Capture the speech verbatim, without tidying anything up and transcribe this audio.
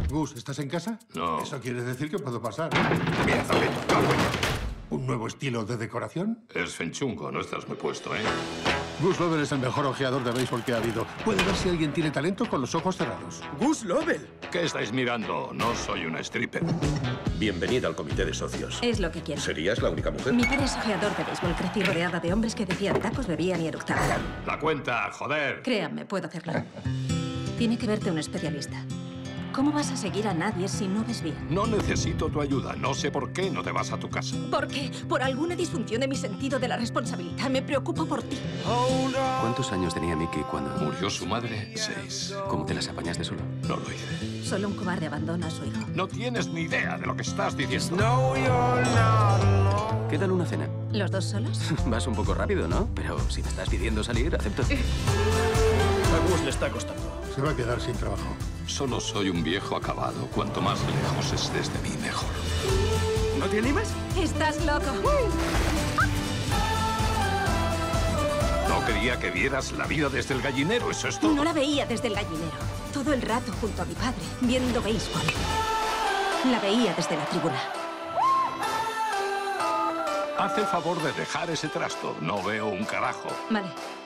Gus, ¿estás en casa? No. Eso quiere decir que puedo pasar. Mierda, me cago en- ¿Un nuevo estilo de decoración? Es fenchungo, no estás muy puesto, ¿eh? Gus Lovell es el mejor ojeador de béisbol que ha habido. Puede ver si alguien tiene talento con los ojos cerrados. ¡Gus Lovell! ¿Qué estáis mirando? No soy una stripper. Bienvenida al comité de socios. Es lo que quiero. ¿Serías la única mujer? Mi padre es ojeador de béisbol. Crecí rodeada de hombres que decían tacos, bebían y eructaban. La cuenta, joder. Créanme, puedo hacerlo. Tiene que verte un especialista. ¿Cómo vas a seguir a nadie si no ves bien? No necesito tu ayuda. No sé por qué no te vas a tu casa. ¿Por qué? Por alguna disfunción de mi sentido de la responsabilidad. Me preocupo por ti. ¿Cuántos años tenía Mickey cuando...? Murió su madre, seis. ¿Cómo te las apañaste solo? No lo hice. Solo un cobarde abandona a su hijo. No tienes ni idea de lo que estás diciendo. ¿Qué tal una cena? ¿Los dos solos? Vas un poco rápido, ¿no? Pero si me estás pidiendo salir, acepto. A Gus le está costando. Se va a quedar sin trabajo. Solo soy un viejo acabado. Cuanto más lejos estés de mí, mejor. ¿No te animas? ¡Estás loco! No quería que vieras la vida desde el gallinero, eso es todo. No la veía desde el gallinero. Todo el rato junto a mi padre, viendo béisbol. La veía desde la tribuna. Haz el favor de dejar ese trasto. No veo un carajo. Vale.